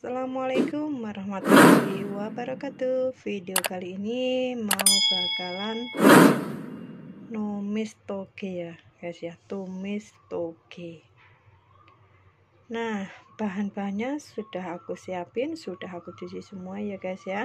Assalamualaikum warahmatullahi wabarakatuh. Video kali ini mau bakalan numis toge ya guys ya, tumis toge. Nah, bahan-bahannya sudah aku siapin, sudah aku cuci semua ya guys ya.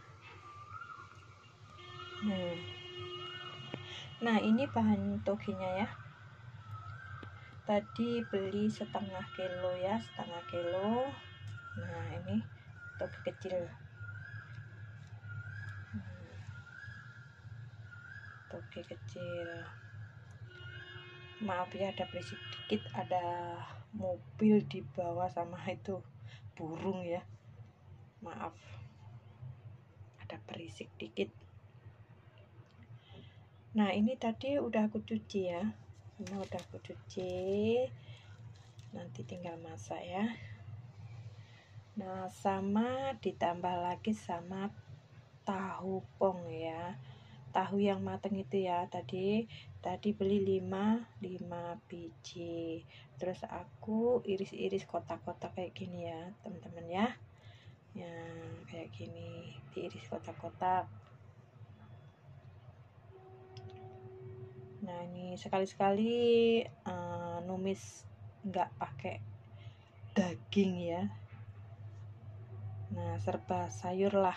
Nah ini bahan togenya ya. Tadi beli setengah kilo ya, setengah kilo. Nah ini toge kecil, toge kecil. Maaf ya ada berisik dikit, ada mobil di bawah sama itu burung ya, maaf ada berisik dikit. Nah ini tadi udah aku cuci ya, ini udah aku cuci, nanti tinggal masak ya. Nah sama ditambah lagi sama tahu pong ya, tahu yang mateng itu ya. Tadi beli 5 biji, terus aku iris-iris kotak-kotak kayak gini ya teman-teman ya. Yang kayak gini diiris kotak-kotak. Nah ini sekali-sekali numis nggak pakai daging ya. Nah serba sayur lah.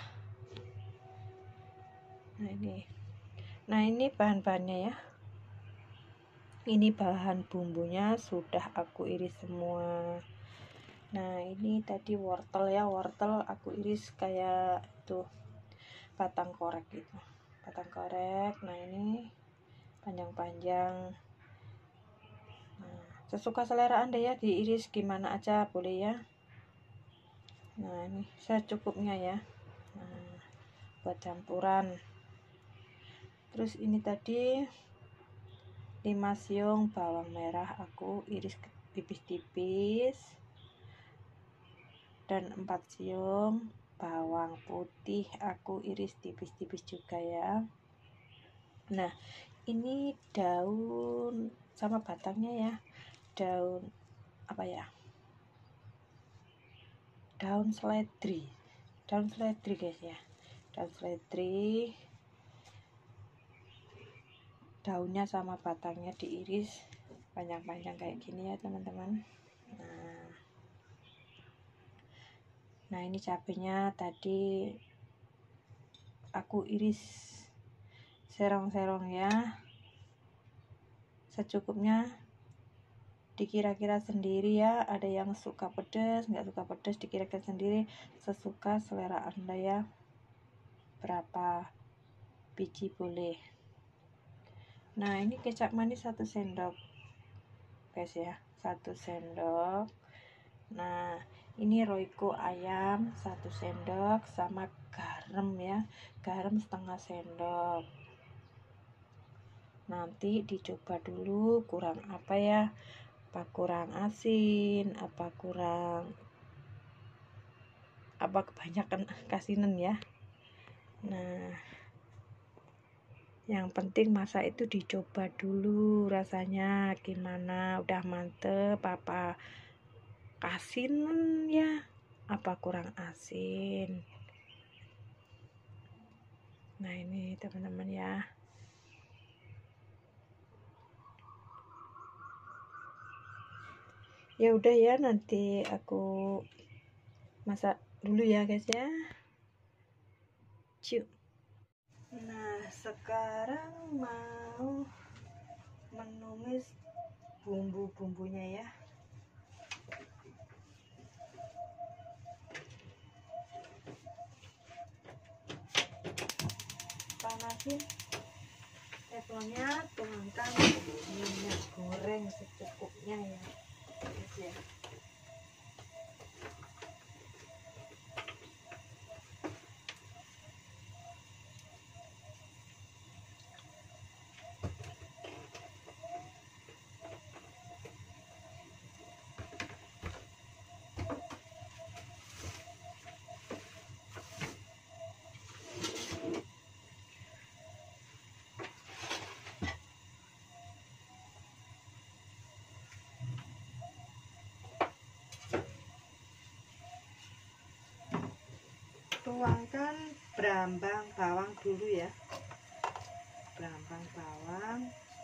Nah ini bahan-bahannya ya. Ini bahan bumbunya sudah aku iris semua. Nah ini tadi wortel ya, wortel aku iris kayak itu batang korek gitu, batang korek. Nah ini panjang-panjang. Nah, sesuka selera Anda ya, diiris gimana aja boleh ya. Nah ini secukupnya ya. Nah, buat campuran. Terus ini tadi 5 siung bawang merah aku iris tipis-tipis, dan 4 siung bawang putih aku iris tipis-tipis juga ya. Nah ini daun sama batangnya ya, daun apa ya, daun seledri guys ya, daun seledri. Daunnya sama batangnya diiris panjang-panjang kayak gini ya teman-teman. Nah ini cabenya tadi aku iris serong-serong ya, secukupnya, dikira-kira sendiri ya. Ada yang suka pedas, nggak suka pedas, dikira-kira sendiri, sesuka selera Anda ya, berapa biji boleh. Nah ini kecap manis 1 sendok guys ya, 1 sendok. Nah ini royco ayam 1 sendok, sama garam ya, garam setengah sendok. Nanti dicoba dulu kurang apa ya, apa kurang asin, apa kebanyakan kasinan ya. Nah yang penting masak itu dicoba dulu rasanya gimana, udah mantep apa kasinan ya, apa kurang asin. Nah ini teman-teman ya. Ya udah ya, nanti aku masak dulu ya guys ya. Cuk. Nah sekarang mau menumis bumbu-bumbunya ya. Panasin teflonnya, tuangkan minyak goreng secukupnya ya guys ya. tuangkan berambang bawang dulu ya, berambang bawang.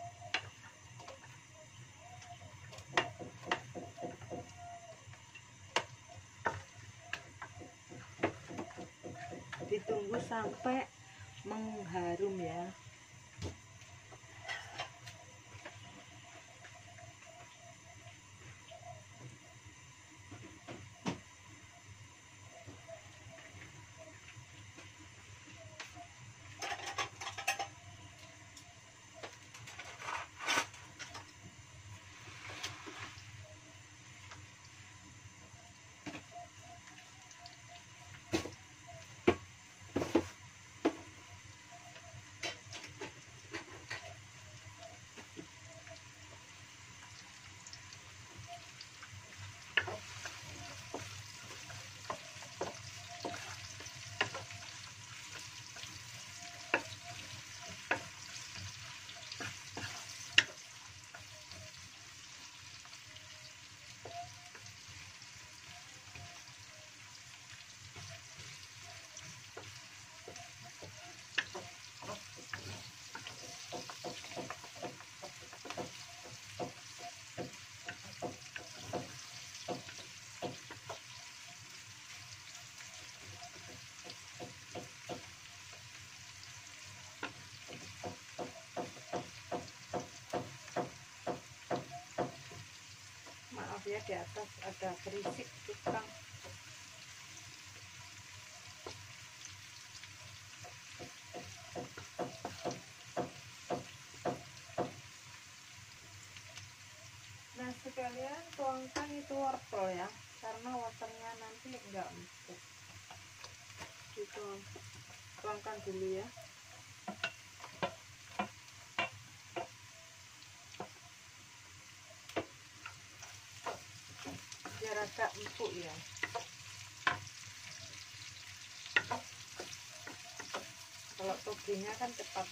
Ditunggu sampai mengharum ya. Maaf ya, di atas ada berisik tukang. Nah sekalian tuangkan itu wortel ya, karena wortelnya nanti enggak empuk. Tuangkan dulu ya. Biar agak empuk ya. Kalau toginya kan cepat.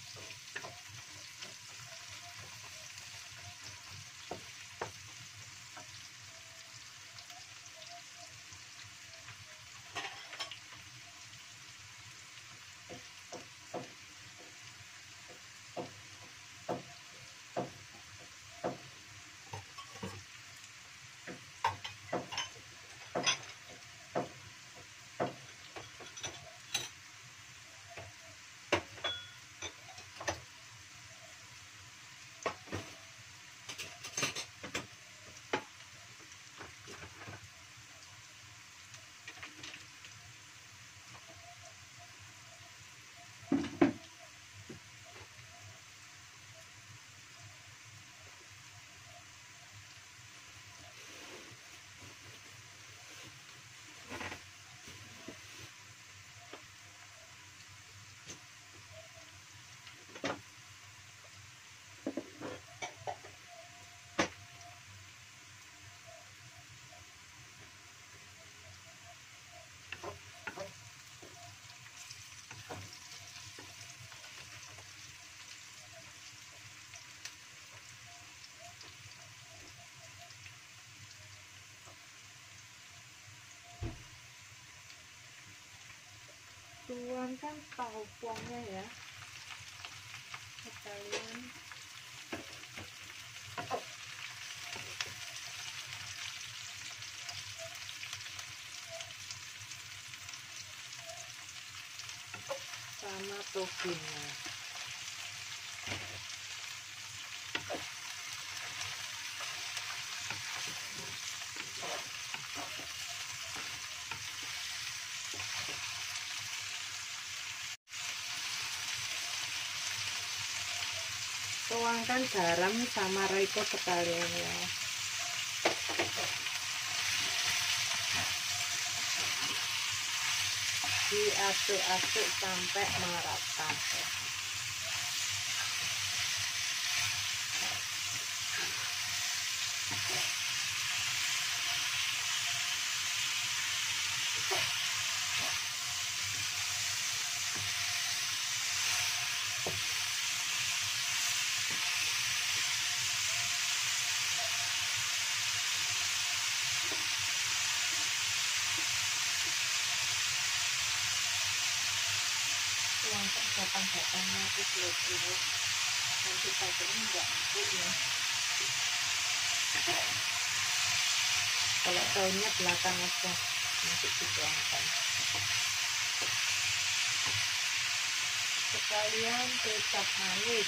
Tuangkan tahu puangnya ya sekalian. Sama toginya. Tuangkan garam sama roiko sekalian ya. Diaduk-aduk sampai merata. tuangkan batang-batangnya ke telur, nanti pakai enggak empuk ya. Kalau daunnya belakang aja nanti dituangkan. Sekalian kecap manis.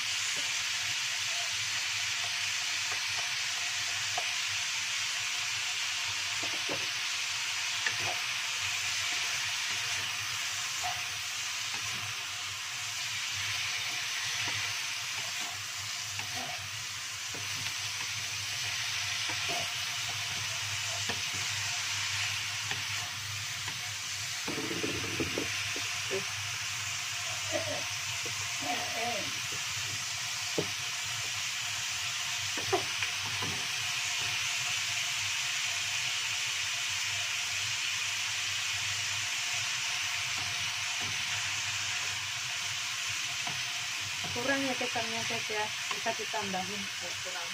Kurang ya kecapnya saja, bisa ditambahin. Kurang,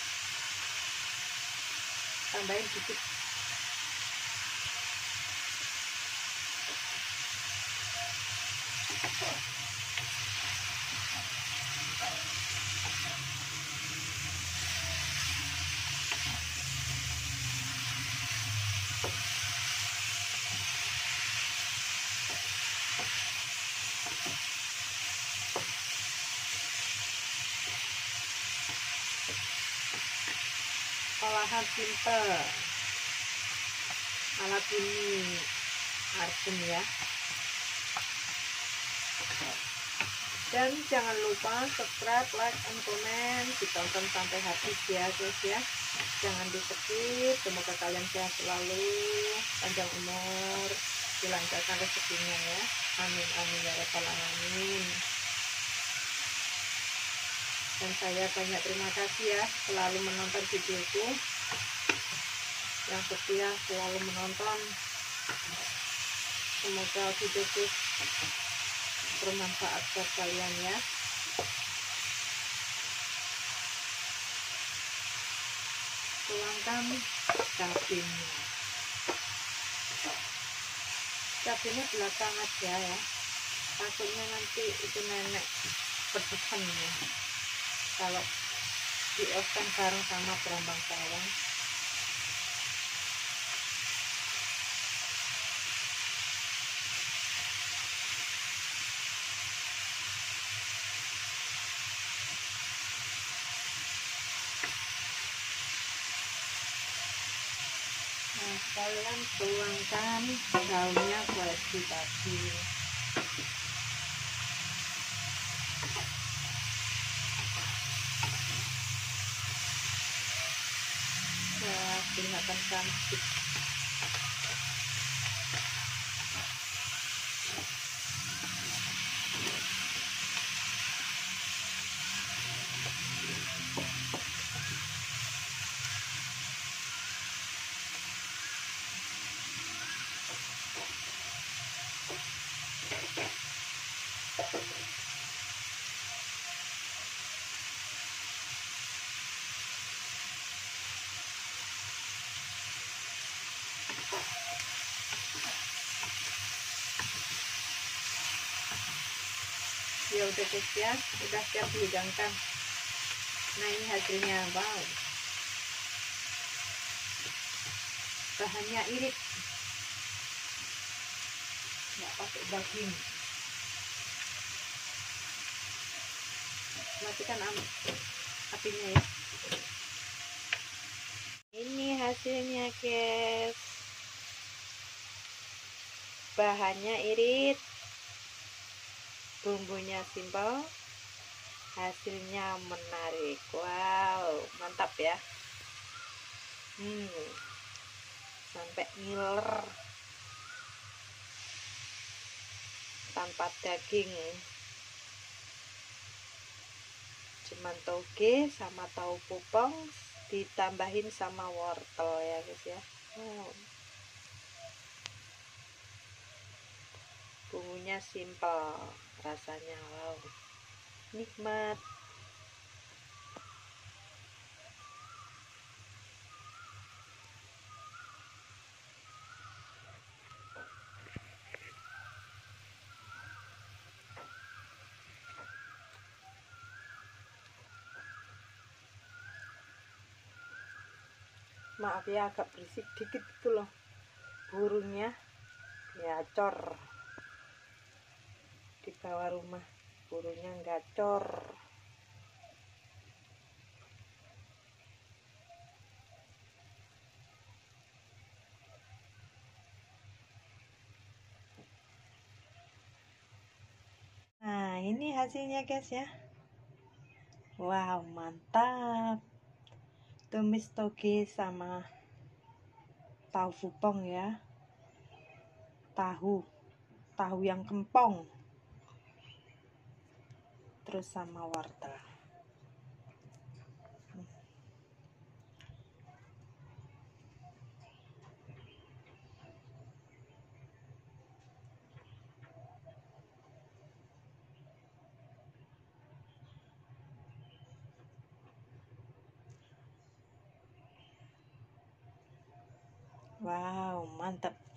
tambahin dikit. Olahan simple ala Bumi Arjen ya. Dan jangan lupa subscribe, like, and comment, ditonton sampai habis ya guys ya. Jangan di skip. Semoga kalian sehat selalu, panjang umur, dilancarkan rezekinya ya. Amin amin ya rabbal alamin. Dan saya banyak terima kasih ya selalu menonton videoku, yang setia selalu menonton. Semoga videoku bermanfaat buat kalian ya. Tuangkan cabenya. Cabenya belakang aja ya, takutnya nanti itu nenek pedesan ya kalau dioseng bareng sama berambang bawang. Nah, kalian tuangkan daunnya fresh tadi. Nah, kelihatan cantik. Ya udah guys ya, udah siap dihidangkan. Nah ini hasilnya, wow, bahannya irit, nggak pakai daging. Matikan apinya ya. Ini hasilnya guys, bahannya irit, bumbunya simpel, hasilnya menarik. Wow, mantap ya. Sampai ngiler tanpa daging, cuman toge sama tahu pupong ditambahin sama wortel ya guys ya. Bumbunya simpel, rasanya wow, nikmat. Maaf ya, agak berisik dikit gitu loh. Burungnya gacor di bawah rumah, burungnya gacor. Nah, ini hasilnya guys ya. Wow, mantap. Tumis toge sama tahu fupong ya. Tahu yang kempong. Terus sama wortel. Wow, mantap.